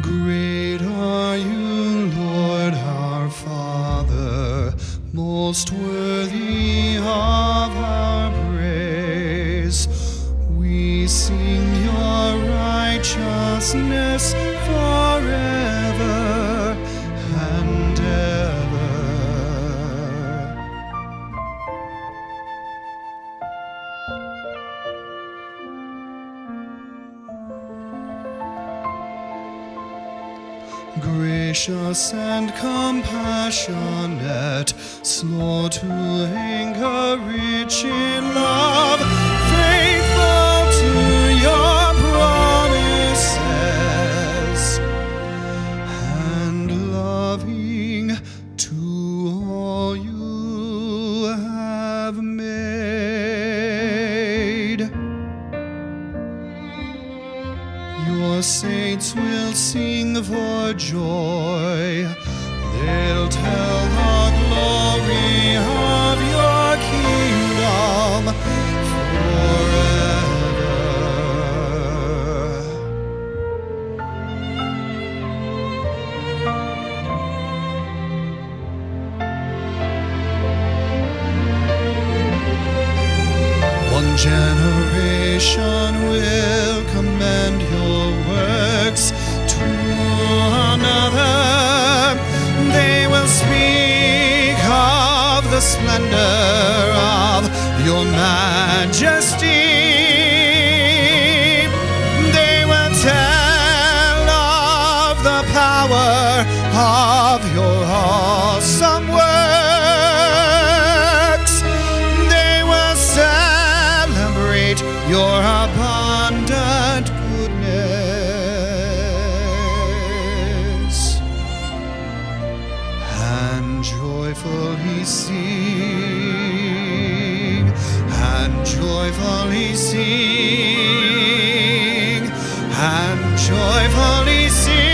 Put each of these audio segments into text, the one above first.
Great are you, Lord our Father, most worthy of our praise. We sing your righteousness forever and ever. Gracious and compassionate, slow to anger, rich in love, faithful to your promises, and loving to all you have made. Your saints will sing for joy. They'll tell the glory of your kingdom forever. One generation will commend your works to another. They will speak of the splendor of your majesty. They will tell of the power of your awesome works. They will celebrate your abundant goodness and joyfully sing, and joyfully sing, and joyfully sing.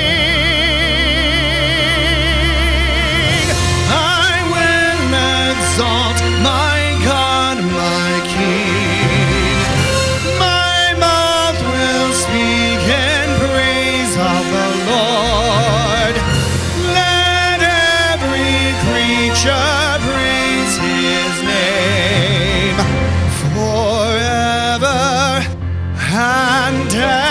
I will exalt my God, my King. My mouth will speak in praise of the Lord. Let every creature praise his name forever and ever.